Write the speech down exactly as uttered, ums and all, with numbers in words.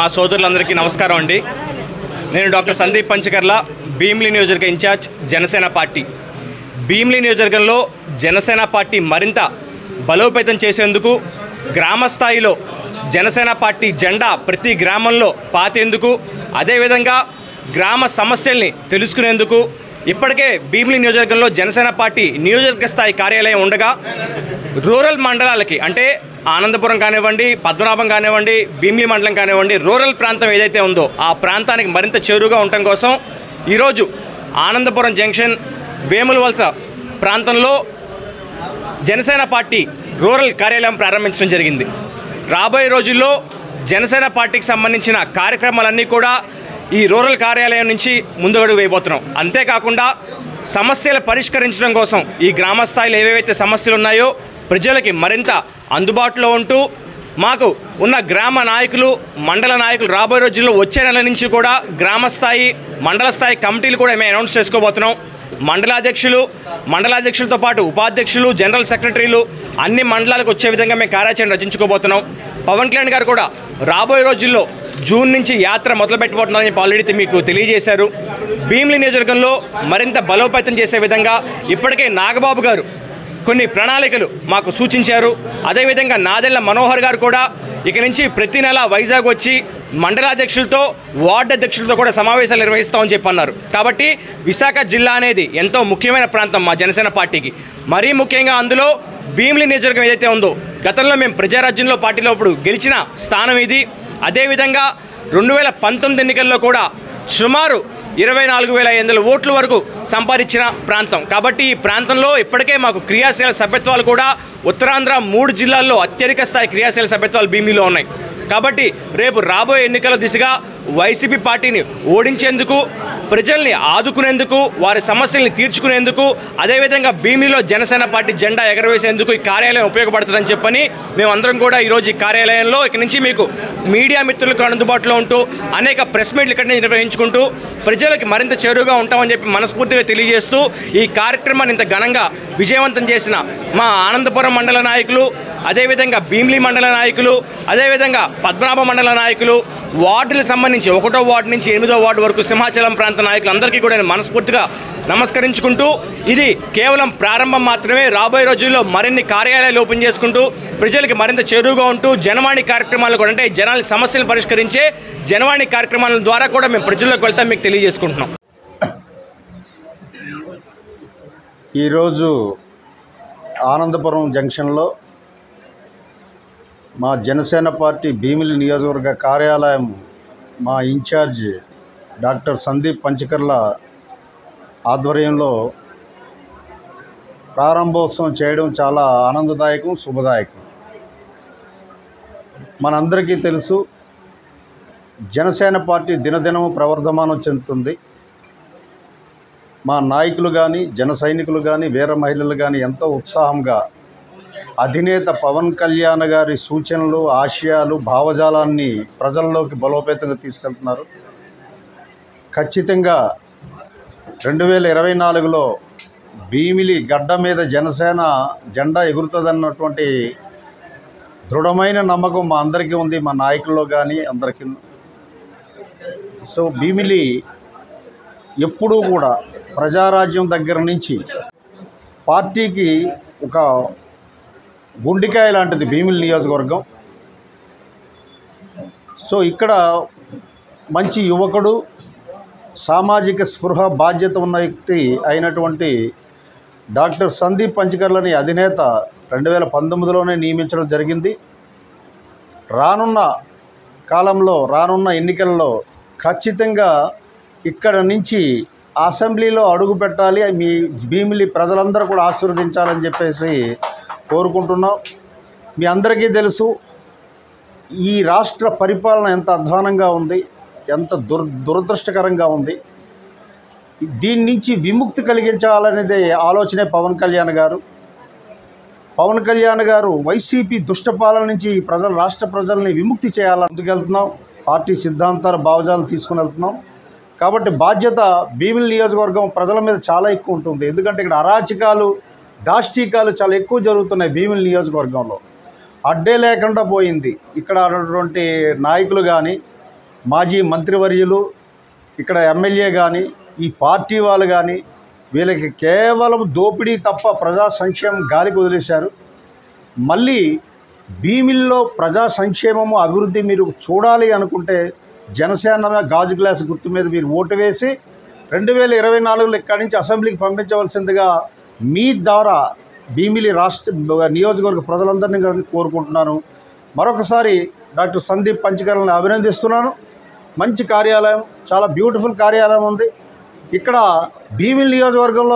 మా సోదరులందరికీ నమస్కారం అండి. నేను డాక్టర్ సందీప్ పంచకర్ల, భీమిలి నియోజకవర్గ ఇన్ఛార్జ్, జనసేన పార్టీ. భీమిలి నియోజకవర్గంలో జనసేన పార్టీ మరింత బలోపేతం చేసేందుకు గ్రామ స్థాయిలో జనసేన పార్టీ జెండా ప్రతి గ్రామంలో పాతేందుకు, అదేవిధంగా గ్రామ సమస్యల్ని తెలుసుకునేందుకు ఇప్పటికే భీమిలి నియోజకవర్గంలో జనసేన పార్టీ నియోజకవర్గ స్థాయి కార్యాలయం ఉండగా రూరల్ మండలాలకి అంటే ఆనందపురం కానివ్వండి, పద్మనాభం కానివ్వండి, భీమిలి మండలం కానివ్వండి, రూరల్ ప్రాంతం ఏదైతే ఉందో ఆ ప్రాంతానికి మరింత చేరువుగా ఉండటం కోసం ఈరోజు ఆనందపురం జంక్షన్, వేముల వలస ప్రాంతంలో జనసేన పార్టీ రూరల్ కార్యాలయం ప్రారంభించడం జరిగింది. రాబోయే రోజుల్లో జనసేన పార్టీకి సంబంధించిన కార్యక్రమాలన్నీ కూడా ఈ రూరల్ కార్యాలయం నుంచి ముందుగడుగు వేయబోతున్నాం. అంతేకాకుండా సమస్యలు పరిష్కరించడం కోసం ఈ గ్రామ స్థాయిలో ఏవేవైతే సమస్యలు ఉన్నాయో ప్రజలకి మరింత అందుబాటులో ఉంటూ మాకు ఉన్న గ్రామ నాయకులు, మండల నాయకులు రాబోయే రోజుల్లో వచ్చే నెల నుంచి కూడా గ్రామ స్థాయి, మండల స్థాయి కమిటీలు కూడా మేము అనౌన్స్ చేసుకోబోతున్నాం. మండలాధ్యక్షులు, మండలాధ్యక్షులతో పాటు ఉపాధ్యక్షులు, జనరల్ సెక్రటరీలు అన్ని మండలాలకు వచ్చే విధంగా మేము కార్యాచరణ రచించుకోబోతున్నాం. పవన్ కళ్యాణ్ గారు కూడా రాబోయే రోజుల్లో జూన్ నుంచి యాత్ర మొదలు పెట్టబోతున్నారని చెప్పి ఆల్రెడీ మీకు తెలియజేశారు. భీమిలి నియోజకవర్గంలో మరింత బలోపేతం చేసే విధంగా ఇప్పటికే నాగబాబు గారు కొన్ని ప్రణాళికలు మాకు సూచించారు. అదేవిధంగా నాదెళ్ల మనోహర్ గారు కూడా ఇక నుంచి ప్రతి నెల వైజాగ్ వచ్చి మండలాధ్యక్షులతో, వార్డు అధ్యక్షులతో కూడా సమావేశాలు నిర్వహిస్తామని చెప్పి అన్నారు. కాబట్టి విశాఖ జిల్లా అనేది ఎంతో ముఖ్యమైన ప్రాంతం మా జనసేన పార్టీకి. మరీ ముఖ్యంగా అందులో భీమిలి నియోజకవర్గం ఏదైతే ఉందో గతంలో మేము ప్రజారాజ్యంలో పార్టీలో ఇప్పుడు గెలిచిన స్థానం ఇది. అదేవిధంగా రెండు వేల పంతొమ్మిది ఎన్నికల్లో కూడా సుమారు ఇరవై నాలుగు వేల ఐదు వందల ఓట్ల వరకు సంపాదించిన ప్రాంతం. కాబట్టి ఈ ప్రాంతంలో ఇప్పటికే మాకు క్రియాశీల సభ్యత్వాలు కూడా ఉత్తరాంధ్ర మూడు జిల్లాల్లో అత్యధిక స్థాయి క్రియాశీల సభ్యత్వాలు భీమిలిలో ఉన్నాయి. కాబట్టి రేపు రాబోయే ఎన్నికల దిశగా వైసీపీ పార్టీని ఓడించేందుకు, ప్రజల్ని ఆదుకునేందుకు, వారి సమస్యల్ని తీర్చుకునేందుకు, అదేవిధంగా భీమిలిలో జనసేన పార్టీ జెండా ఎగరవేసేందుకు ఈ కార్యాలయం ఉపయోగపడుతుందని చెప్పని మేమందరం కూడా ఈరోజు ఈ కార్యాలయంలో ఇక నుంచి మీకు మీడియా మిత్రులకు అందుబాటులో ఉంటూ అనేక ప్రెస్ మీట్లు ఇక్కడ నిర్వహించుకుంటూ ప్రజలకు మరింత చేరువుగా ఉంటామని చెప్పి మనస్ఫూర్తిగా తెలియజేస్తూ ఈ కార్యక్రమాన్ని ఇంత ఘనంగా విజయవంతం చేసిన మా ఆనందపురం మండల నాయకులు, అదేవిధంగా భీమిలి మండల నాయకులు, అదేవిధంగా పద్మనాభ మండల నాయకులు, వార్డులకు సంబంధించి ఒకటో వార్డు నుంచి ఎనిమిదో వార్డు వరకు సింహాచలం ప్రాంత నాయకులందరికీ కూడా నేను మనస్ఫూర్తిగా నమస్కరించుకుంటూ ఇది కేవలం ప్రారంభం మాత్రమే. రాబోయే రోజుల్లో మరిన్ని కార్యాలయాలు ఓపెన్ చేసుకుంటూ ప్రజలకు మరింత చేరువుగా ఉంటూ జనవాణి కార్యక్రమాలు కూడా అంటే జనాల సమస్యలు పరిష్కరించే జనవాణి కార్యక్రమాల ద్వారా కూడా మేము ప్రజల్లోకి వెళ్తాం మీకు తెలియజేసుకుంటున్నాం. ఈరోజు ఆనందపురం జంక్షన్లో మా జనసేన పార్టీ భీమిలి నియోజకవర్గ కార్యాలయం మా ఇన్ఛార్జ్ డాక్టర్ సందీప్ పంచకర్ల ఆధ్వర్యంలో ప్రారంభోత్సవం చేయడం చాలా ఆనందదాయకం, శుభదాయకం. మనందరికీ తెలుసు, జనసేన పార్టీ దినదినం ప్రవర్ధమానం చెందుతుంది. మా నాయకులు కానీ, జన సైనికులు కానీ, వీర మహిళలు కానీ ఎంతో ఉత్సాహంగా అధినేత పవన్ కళ్యాణ్ గారి సూచనలు, ఆశయాలు, భావజాలాన్ని ప్రజల్లోకి బలోపేతంగా తీసుకెళ్తున్నారు. ఖచ్చితంగా రెండు వేల ఇరవై నాలుగులో భీమిలి గడ్డ మీద జనసేన జెండా ఎగురుతుందన్నటువంటి దృఢమైన నమ్మకం మా అందరికీ ఉంది, మా నాయకుల్లో కానీ అందరికీ. సో భీమిలి ఎప్పుడూ కూడా ప్రజారాజ్యం దగ్గర నుంచి పార్టీకి ఒక గుండికాయ లాంటిది భీమిలి నియోజకవర్గం. సో ఇక్కడ మంచి యువకుడు, సామాజిక స్పృహ, బాధ్యత ఉన్న వ్యక్తి అయినటువంటి డాక్టర్ సందీప్ పంచకర్లని అధినేత రెండు వేల పంతొమ్మిదిలోనే నియమించడం జరిగింది. రానున్న కాలంలో, రానున్న ఎన్నికల్లో ఖచ్చితంగా ఇక్కడ నుంచి అసెంబ్లీలో అడుగు పెట్టాలి, మీ భీమిలి ప్రజలందరూ కూడా ఆశీర్వదించాలని చెప్పేసి కోరుకుంటున్నాం. మీ అందరికీ తెలుసు ఈ రాష్ట్ర పరిపాలన ఎంత అధ్వానంగా ఉంది, ఎంత దుర్ దురదృష్టకరంగా ఉంది. దీని నుంచి విముక్తి కలిగించాలనేది ఆలోచనే పవన్ కళ్యాణ్ గారు. పవన్ కళ్యాణ్ గారు వైసీపీ దుష్టపాలన నుంచి ప్రజల రాష్ట్ర ప్రజల్ని విముక్తి చేయాలని ముందుకెళ్తున్నాం. పార్టీ సిద్ధాంతాల భావజాలు తీసుకుని వెళ్తున్నాం. కాబట్టి బాధ్యత భీమిలి నియోజకవర్గం ప్రజల మీద చాలా ఎక్కువ ఉంటుంది. ఎందుకంటే ఇక్కడ అరాచకాలు, దాష్టీకాలు చాలా ఎక్కువ జరుగుతున్నాయి భీమిలి నియోజకవర్గంలో. అడ్డే లేకుండా పోయింది. ఇక్కడ ఉన్నటువంటి నాయకులు కానీ, మాజీ మంత్రివర్యులు, ఇక్కడ ఎమ్మెల్యే కానీ, ఈ పార్టీ వాళ్ళు కానీ వీళ్ళకి కేవలం దోపిడీ తప్ప ప్రజా సంక్షేమం గాలికి వదిలేశారు. మళ్ళీ భీమిలిలో ప్రజా సంక్షేమము అభివృద్ధి మీరు చూడాలి అనుకుంటే జనసేన గాజు గ్లాస్ గుర్తు మీద మీరు ఓటు వేసి రెండు వేల ఇరవై నాలుగులో ఇక్కడి నుంచి అసెంబ్లీకి పంపించవలసిందిగా మీ ద్వారా భీమిలి రాష్ట్ర నియోజకవర్గ ప్రజలందరినీ కోరుకుంటున్నాను. మరొకసారి డాక్టర్ సందీప్ పంచకర్లని అభినందిస్తున్నాను. మంచి కార్యాలయం, చాలా బ్యూటిఫుల్ కార్యాలయం ఉంది. ఇక్కడ భీమిలి నియోజకవర్గంలో